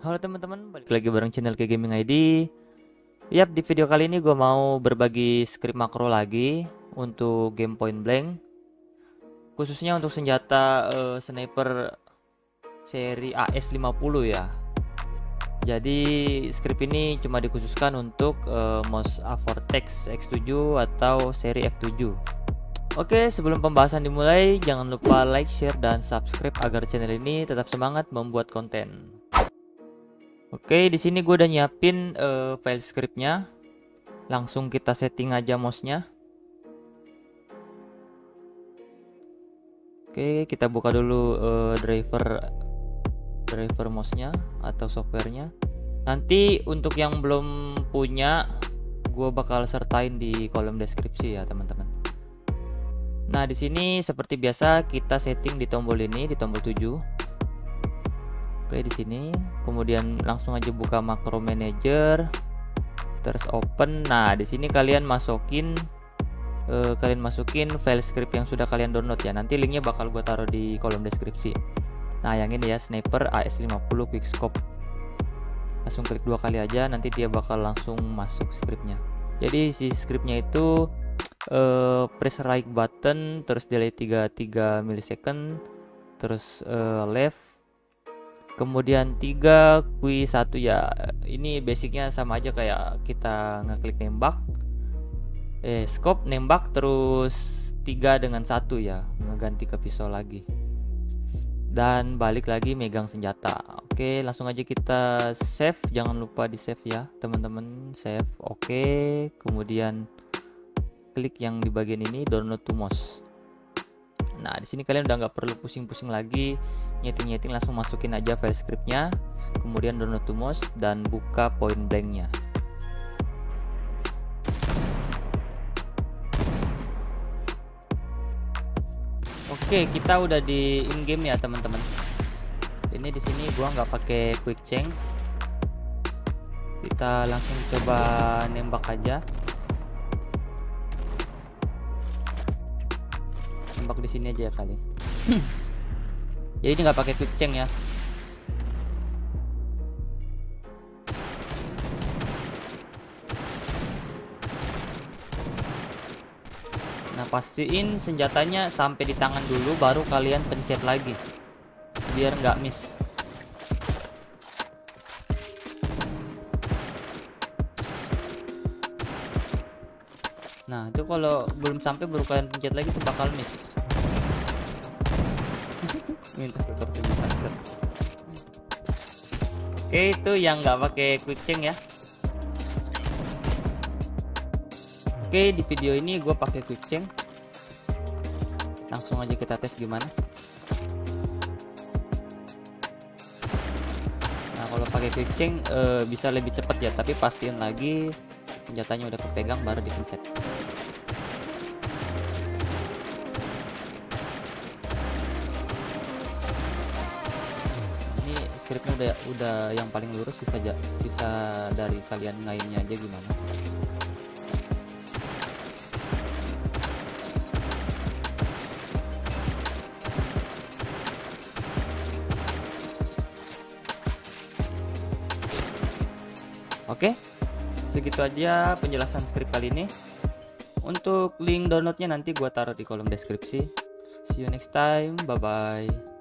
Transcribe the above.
Halo teman-teman, balik lagi bareng channel K Gaming ID. Yap, di video kali ini gue mau berbagi script makro lagi untuk game Point Blank, khususnya untuk senjata sniper seri AS50 ya. Jadi script ini cuma dikhususkan untuk mouse Vortex X7 atau seri F7. Oke, sebelum pembahasan dimulai, jangan lupa like, share, dan subscribe agar channel ini tetap semangat membuat konten. Oke, di sini gue udah nyiapin file scriptnya. Langsung kita setting aja mouse-nya. Oke, kita buka dulu driver mouse-nya atau softwarenya. Nanti untuk yang belum punya, gue bakal sertain di kolom deskripsi ya teman-teman. Nah, di sini seperti biasa kita setting di tombol ini, di tombol 7. Oke, di sini kemudian langsung aja buka makro manager, terus open. Nah, di sini kalian masukin file script yang sudah kalian download ya. Nanti linknya bakal gue taruh di kolom deskripsi. Nah, yang ini ya, sniper AS50 quickscope. Langsung klik 2 kali aja, nanti dia bakal langsung masuk scriptnya. Jadi si scriptnya itu press right button, terus delay 3 millisecond, terus left, kemudian 3 Q1 ya. Ini basicnya sama aja kayak kita ngeklik nembak, scope nembak, terus 3 dengan 1 ya, ngeganti ke pisau lagi, dan balik lagi megang senjata. Oke, langsung aja kita save. Jangan lupa di save ya teman-teman, save. Oke, kemudian klik yang di bagian ini, download to mouse. Nah, di sini kalian udah nggak perlu pusing-pusing lagi nyeting-nyeting, langsung masukin aja file scriptnya, kemudian download to mouse dan buka Point Blank-nya. Oke, kita udah di in game ya teman-teman. Ini di sini gua nggak pakai quick change. Kita langsung coba nembak aja. Nembak di sini aja ya kali. Jadi ini nggak pakai quick change ya. Nah, pastiin senjatanya sampai di tangan dulu, baru kalian pencet lagi biar nggak miss. Nah, itu kalau belum sampai baru kalian pencet lagi tuh bakal miss. Minta tutor senjata. Oke, itu yang nggak pakai quick change ya. Oke, di video ini gue pakai quick change. Langsung aja kita tes gimana. Nah, kalau pakai quick change bisa lebih cepat ya, tapi pastiin lagi senjatanya udah kepegang baru dipencet. Ini scriptnya udah yang paling lurus, sisa dari kalian ngainnya aja gimana. Oke, segitu aja penjelasan script kali ini. Untuk link downloadnya nanti gua taruh di kolom deskripsi. See you next time, bye bye.